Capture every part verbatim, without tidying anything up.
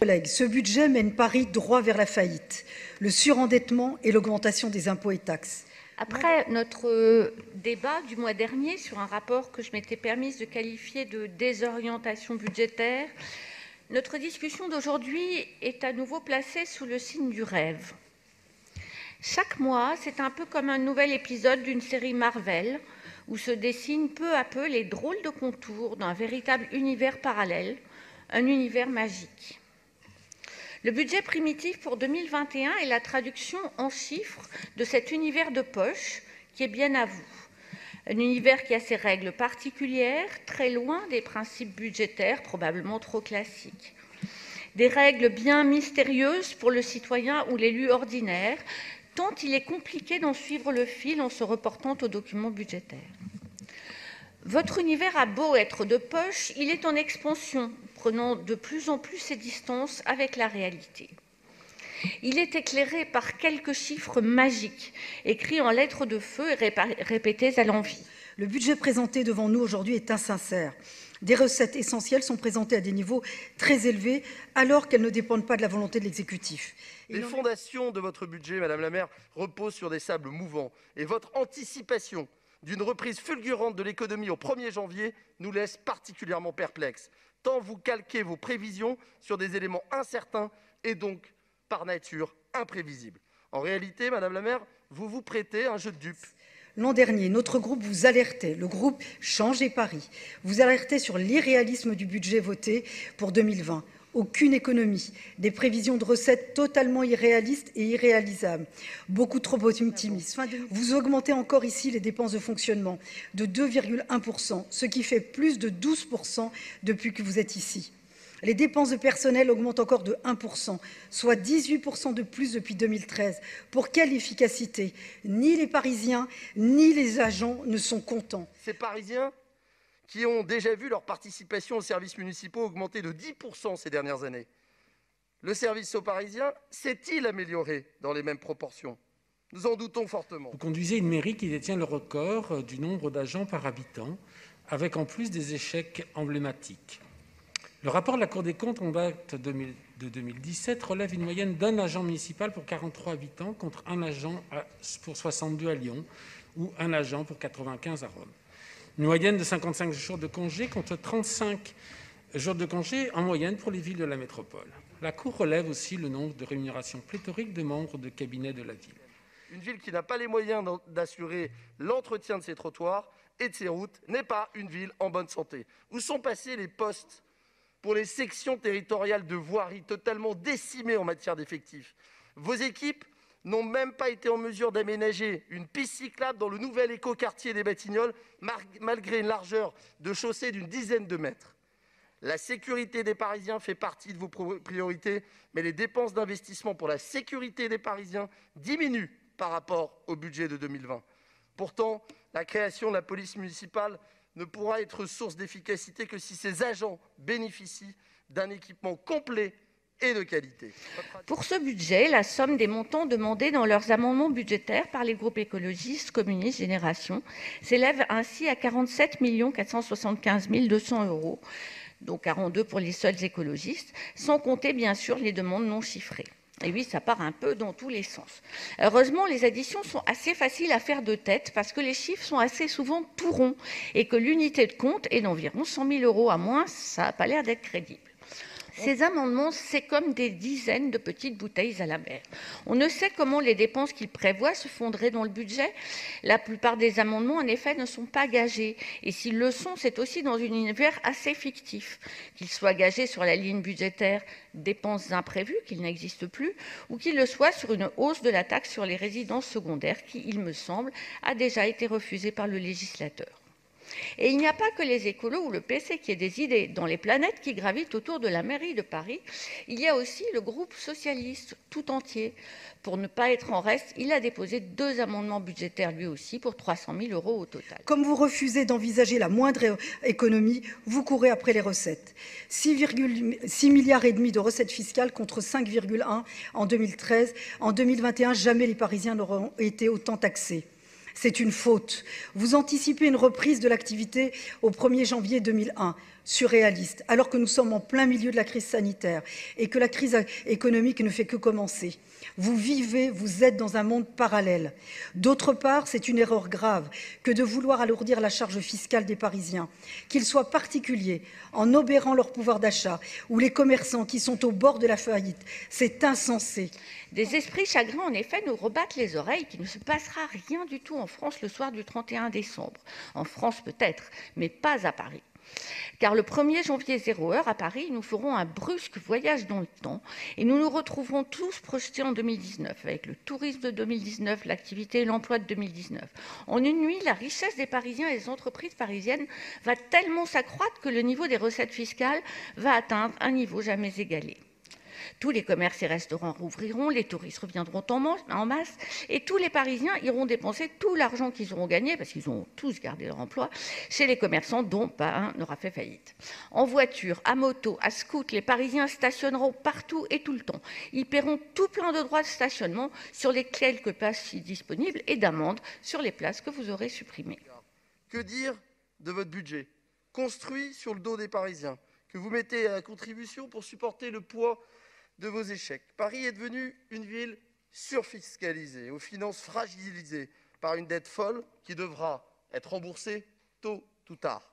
collègues, ce budget mène Paris droit vers la faillite, le surendettement et l'augmentation des impôts et taxes. Après notre débat du mois dernier sur un rapport que je m'étais permise de qualifier de désorientation budgétaire, notre discussion d'aujourd'hui est à nouveau placée sous le signe du rêve. Chaque mois, c'est un peu comme un nouvel épisode d'une série Marvel où se dessinent peu à peu les drôles de contours d'un véritable univers parallèle, un univers magique. Le budget primitif pour deux mille vingt et un est la traduction en chiffres de cet univers de poche qui est bien à vous. Un univers qui a ses règles particulières, très loin des principes budgétaires, probablement trop classiques. Des règles bien mystérieuses pour le citoyen ou l'élu ordinaire, tant il est compliqué d'en suivre le fil en se reportant aux documents budgétaires. Votre univers a beau être de poche, il est en expansion, prenant de plus en plus ses distances avec la réalité. Il est éclairé par quelques chiffres magiques, écrits en lettres de feu et répétés à l'envi. Le budget présenté devant nous aujourd'hui est insincère. Des recettes essentielles sont présentées à des niveaux très élevés, alors qu'elles ne dépendent pas de la volonté de l'exécutif. Les fondations de votre budget, Madame la maire, reposent sur des sables mouvants. Et votre anticipation d'une reprise fulgurante de l'économie au premier janvier nous laisse particulièrement perplexes, tant vous calquez vos prévisions sur des éléments incertains et donc, par nature, imprévisibles. En réalité, Madame la maire, vous vous prêtez à un jeu de dupes. L'an dernier, notre groupe vous alertait, le groupe Changez Paris, vous alertait sur l'irréalisme du budget voté pour deux mille vingt. Aucune économie, des prévisions de recettes totalement irréalistes et irréalisables, beaucoup trop optimistes. Vous augmentez encore ici les dépenses de fonctionnement de deux virgule un pour cent, ce qui fait plus de douze pour cent depuis que vous êtes ici. Les dépenses de personnel augmentent encore de un pour cent, soit dix-huit pour cent de plus depuis deux mille treize. Pour quelle efficacité? Ni les Parisiens, ni les agents ne sont contents. Ces Parisiens qui ont déjà vu leur participation aux services municipaux augmenter de dix pour cent ces dernières années. Le service aux Parisiens s'est-il amélioré dans les mêmes proportions? Nous en doutons fortement. Vous conduisez une mairie qui détient le record du nombre d'agents par habitant, avec en plus des échecs emblématiques. Le rapport de la Cour des comptes en date de deux mille dix-sept relève une moyenne d'un agent municipal pour quarante-trois habitants contre un agent pour soixante-deux à Lyon ou un agent pour quatre-vingt-quinze à Rome. Une moyenne de cinquante-cinq jours de congé contre trente-cinq jours de congé en moyenne pour les villes de la métropole. La Cour relève aussi le nombre de rémunérations pléthoriques de membres de cabinet de la ville. Une ville qui n'a pas les moyens d'assurer l'entretien de ses trottoirs et de ses routes n'est pas une ville en bonne santé. Où sont passés les postes pour les sections territoriales de voirie totalement décimées en matière d'effectifs? Vos équipes n'ont même pas été en mesure d'aménager une piste cyclable dans le nouvel écoquartier des Batignolles, malgré une largeur de chaussée d'une dizaine de mètres. La sécurité des Parisiens fait partie de vos priorités, mais les dépenses d'investissement pour la sécurité des Parisiens diminuent par rapport au budget de deux mille vingt. Pourtant, la création de la police municipale ne pourra être source d'efficacité que si ses agents bénéficient d'un équipement complet et de qualité. Pour ce budget, la somme des montants demandés dans leurs amendements budgétaires par les groupes écologistes, communistes, Génération s'élève ainsi à quarante-sept millions quatre cent soixante-quinze mille deux cents euros, dont quarante-deux pour les seuls écologistes, sans compter bien sûr les demandes non chiffrées. Et oui, ça part un peu dans tous les sens. Heureusement, les additions sont assez faciles à faire de tête parce que les chiffres sont assez souvent tout ronds et que l'unité de compte est d'environ cent mille euros à moins, ça n'a pas l'air d'être crédible. Ces amendements, c'est comme des dizaines de petites bouteilles à la mer. On ne sait comment les dépenses qu'ils prévoient se fonderaient dans le budget. La plupart des amendements, en effet, ne sont pas gagés. Et s'ils le sont, c'est aussi dans un univers assez fictif. Qu'ils soient gagés sur la ligne budgétaire dépenses imprévues, qu'ils n'existent plus, ou qu'ils le soient sur une hausse de la taxe sur les résidences secondaires qui, il me semble, a déjà été refusée par le législateur. Et il n'y a pas que les écolos ou le P C qui aient des idées. Dans les planètes qui gravitent autour de la mairie de Paris, il y a aussi le groupe socialiste tout entier. Pour ne pas être en reste, il a déposé deux amendements budgétaires lui aussi pour trois cent mille euros au total. Comme vous refusez d'envisager la moindre économie, vous courez après les recettes. six virgule six milliards et demi de recettes fiscales contre cinq virgule un en deux mille treize. En deux mille vingt et un, jamais les Parisiens n'auront été autant taxés. C'est une faute. Vous anticipez une reprise de l'activité au premier janvier deux mille un. surréaliste, alors que nous sommes en plein milieu de la crise sanitaire et que la crise économique ne fait que commencer. Vous vivez, vous êtes dans un monde parallèle. D'autre part, c'est une erreur grave que de vouloir alourdir la charge fiscale des Parisiens, qu'ils soient particuliers, en obérant leur pouvoir d'achat, ou les commerçants qui sont au bord de la faillite. C'est insensé. Des esprits chagrins, en effet, nous rebattent les oreilles qu'il ne se passera rien du tout en France le soir du trente et un décembre. En France peut-être, mais pas à Paris. Car le premier janvier zéro heure à Paris, nous ferons un brusque voyage dans le temps et nous nous retrouverons tous projetés en deux mille dix-neuf avec le tourisme de deux mille dix-neuf, l'activité et l'emploi de deux mille dix-neuf. En une nuit, la richesse des Parisiens et des entreprises parisiennes va tellement s'accroître que le niveau des recettes fiscales va atteindre un niveau jamais égalé. Tous les commerces et restaurants rouvriront, les touristes reviendront en masse et tous les Parisiens iront dépenser tout l'argent qu'ils auront gagné, parce qu'ils ont tous gardé leur emploi, chez les commerçants dont pas un n'aura fait faillite. En voiture, à moto, à scoot, les Parisiens stationneront partout et tout le temps. Ils paieront tout plein de droits de stationnement sur les quelques places disponibles et d'amendes sur les places que vous aurez supprimées. Que dire de votre budget, construit sur le dos des Parisiens, que vous mettez à contribution pour supporter le poids de vos échecs? Paris est devenu une ville surfiscalisée, aux finances fragilisées par une dette folle qui devra être remboursée tôt ou tard.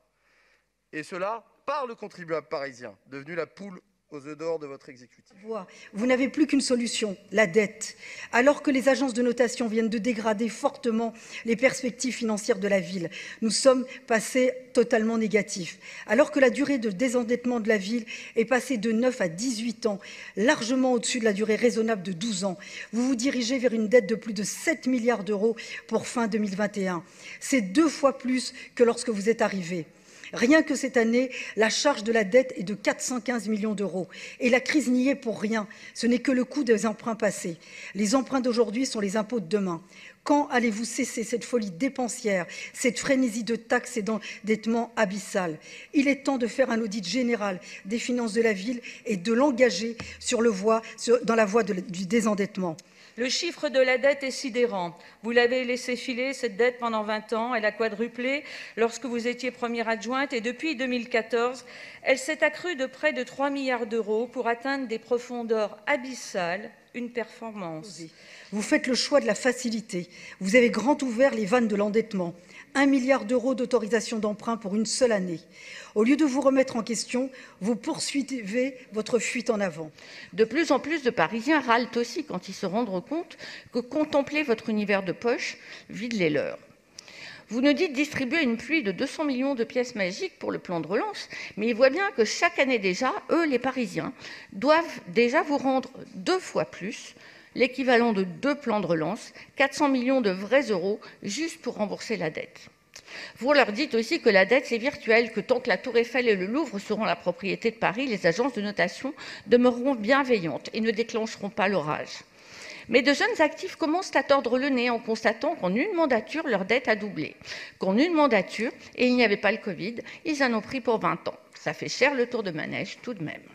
Et cela par le contribuable parisien, devenu la poule aux œufs d'or de votre exécutif. Vous n'avez plus qu'une solution, la dette. Alors que les agences de notation viennent de dégrader fortement les perspectives financières de la ville, nous sommes passés totalement négatifs. Alors que la durée de désendettement de la ville est passée de neuf à dix-huit ans, largement au-dessus de la durée raisonnable de douze ans, vous vous dirigez vers une dette de plus de sept milliards d'euros pour fin deux mille vingt et un. C'est deux fois plus que lorsque vous êtes arrivé. Rien que cette année, la charge de la dette est de quatre cent quinze millions d'euros. Et la crise n'y est pour rien. Ce n'est que le coût des emprunts passés. Les emprunts d'aujourd'hui sont les impôts de demain. Quand allez-vous cesser cette folie dépensière, cette frénésie de taxes et d'endettement abyssal? Il est temps de faire un audit général des finances de la ville et de l'engager sur le voie, sur, dans la voie de, du désendettement. Le chiffre de la dette est sidérant. Vous l'avez laissé filer, cette dette, pendant vingt ans. Elle a quadruplé lorsque vous étiez première adjointe et depuis deux mille quatorze, elle s'est accrue de près de trois milliards d'euros pour atteindre des profondeurs abyssales, une performance. Vous faites le choix de la facilité. Vous avez grand ouvert les vannes de l'endettement. Un milliard d'euros d'autorisation d'emprunt pour une seule année. Au lieu de vous remettre en question, vous poursuivez votre fuite en avant. De plus en plus de Parisiens râlent aussi quand ils se rendent compte que contempler votre univers de poche vide les leurs. Vous nous dites distribuer une pluie de deux cents millions de pièces magiques pour le plan de relance, mais ils voient bien que chaque année déjà, eux, les Parisiens, doivent déjà vous rendre deux fois plus, l'équivalent de deux plans de relance, quatre cents millions de vrais euros, juste pour rembourser la dette. Vous leur dites aussi que la dette, c'est virtuel, que tant que la Tour Eiffel et le Louvre seront la propriété de Paris, les agences de notation demeureront bienveillantes et ne déclencheront pas l'orage. Mais de jeunes actifs commencent à tordre le nez en constatant qu'en une mandature, leur dette a doublé. Qu'en une mandature, et il n'y avait pas le Covid, ils en ont pris pour vingt ans. Ça fait cher le tour de manège tout de même.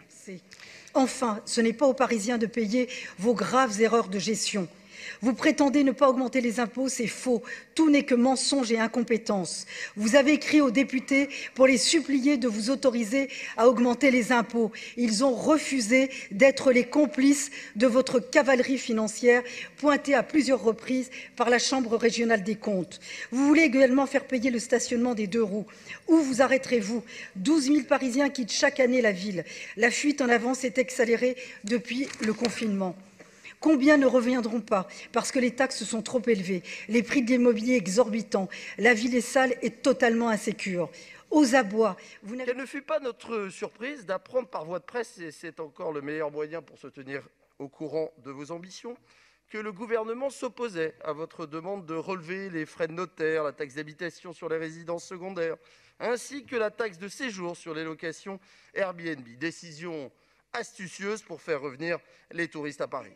Enfin, ce n'est pas aux Parisiens de payer vos graves erreurs de gestion. Vous prétendez ne pas augmenter les impôts, c'est faux. Tout n'est que mensonge et incompétence. Vous avez écrit aux députés pour les supplier de vous autoriser à augmenter les impôts. Ils ont refusé d'être les complices de votre cavalerie financière pointée à plusieurs reprises par la Chambre régionale des comptes. Vous voulez également faire payer le stationnement des deux roues. Où vous arrêterez-vous? douze mille Parisiens quittent chaque année la ville. La fuite en avant s'est accélérée depuis le confinement. Combien ne reviendront pas parce que les taxes sont trop élevées, les prix de l'immobilier exorbitants, la ville est sale et totalement insécure. Aux abois. Vous Quelle ne fut pas notre surprise d'apprendre par voie de presse, et c'est encore le meilleur moyen pour se tenir au courant de vos ambitions, que le gouvernement s'opposait à votre demande de relever les frais de notaire, la taxe d'habitation sur les résidences secondaires, ainsi que la taxe de séjour sur les locations Airbnb. Décision astucieuse pour faire revenir les touristes à Paris.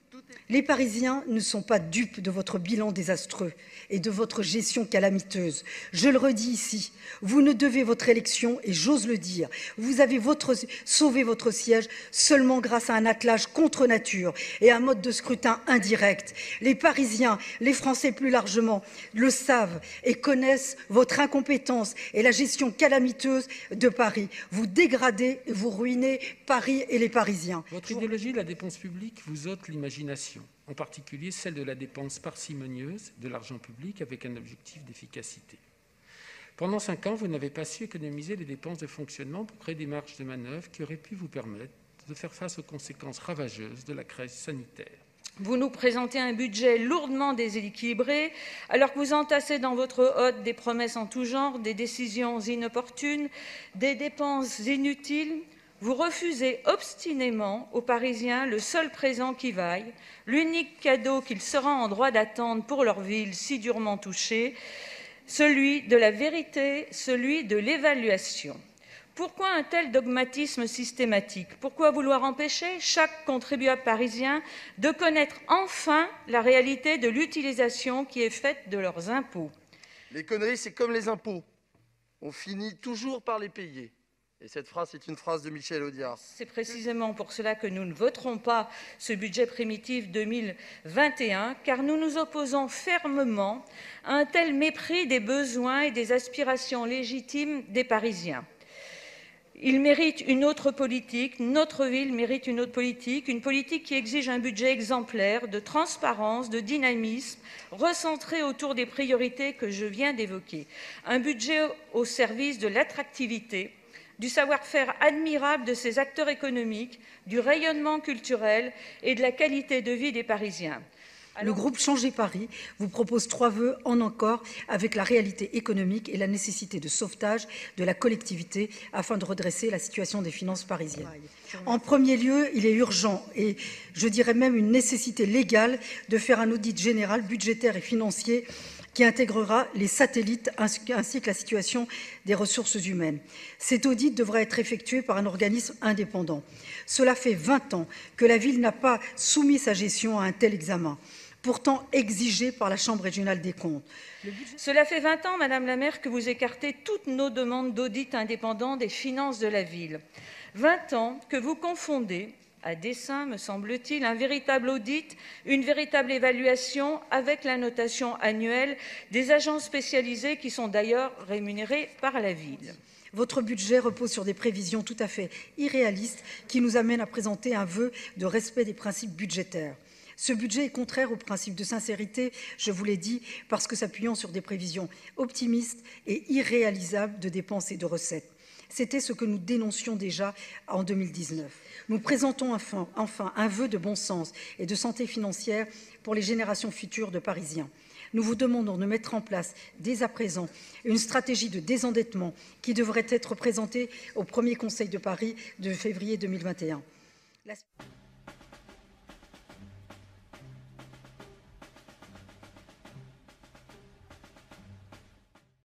Les Parisiens ne sont pas dupes de votre bilan désastreux et de votre gestion calamiteuse. Je le redis ici, vous ne devez votre élection, et j'ose le dire, vous avez votre, sauvé votre siège seulement grâce à un attelage contre nature et un mode de scrutin indirect. Les Parisiens, les Français plus largement, le savent et connaissent votre incompétence et la gestion calamiteuse de Paris. Vous dégradez et vous ruinez Paris et les Parisiens. Votre idéologie de la dépense publique vous ôte l'imagination, en particulier celle de la dépense parcimonieuse de l'argent public avec un objectif d'efficacité. Pendant cinq ans, vous n'avez pas su économiser les dépenses de fonctionnement pour créer des marges de manœuvre qui auraient pu vous permettre de faire face aux conséquences ravageuses de la crise sanitaire. Vous nous présentez un budget lourdement déséquilibré, alors que vous entassez dans votre hôte des promesses en tout genre, des décisions inopportunes, des dépenses inutiles. Vous refusez obstinément aux Parisiens le seul présent qui vaille, l'unique cadeau qu'ils seraient en droit d'attendre pour leur ville si durement touchée, celui de la vérité, celui de l'évaluation. Pourquoi un tel dogmatisme systématique? Pourquoi vouloir empêcher chaque contribuable parisien de connaître enfin la réalité de l'utilisation qui est faite de leurs impôts? Les conneries, c'est comme les impôts. On finit toujours par les payer. Et cette phrase, c'est une phrase de Michel Audiard. C'est précisément pour cela que nous ne voterons pas ce budget primitif deux mille vingt et un, car nous nous opposons fermement à un tel mépris des besoins et des aspirations légitimes des Parisiens. Ils méritent une autre politique, notre ville mérite une autre politique, une politique qui exige un budget exemplaire, de transparence, de dynamisme, recentré autour des priorités que je viens d'évoquer. Un budget au service de l'attractivité, du savoir-faire admirable de ses acteurs économiques, du rayonnement culturel et de la qualité de vie des Parisiens. Alors, le groupe Changer Paris vous propose trois vœux en encore avec la réalité économique et la nécessité de sauvetage de la collectivité afin de redresser la situation des finances parisiennes. En premier lieu, il est urgent et je dirais même une nécessité légale de faire un audit général budgétaire et financier qui intégrera les satellites ainsi que la situation des ressources humaines. Cet audit devra être effectué par un organisme indépendant. Cela fait vingt ans que la ville n'a pas soumis sa gestion à un tel examen, pourtant exigé par la Chambre régionale des comptes. Cela fait vingt ans, Madame la maire, que vous écartez toutes nos demandes d'audit indépendant des finances de la ville. vingt ans que vous confondez, à dessein, me semble-t-il, un véritable audit, une véritable évaluation avec la notation annuelle des agents spécialisés qui sont d'ailleurs rémunérés par la ville. Votre budget repose sur des prévisions tout à fait irréalistes qui nous amènent à présenter un vœu de respect des principes budgétaires. Ce budget est contraire au principe de sincérité, je vous l'ai dit, parce que s'appuyant sur des prévisions optimistes et irréalisables de dépenses et de recettes. C'était ce que nous dénoncions déjà en deux mille dix-neuf. Nous présentons enfin, enfin un vœu de bon sens et de santé financière pour les générations futures de Parisiens. Nous vous demandons de mettre en place, dès à présent, une stratégie de désendettement qui devrait être présentée au premier Conseil de Paris de février deux mille vingt et un. La...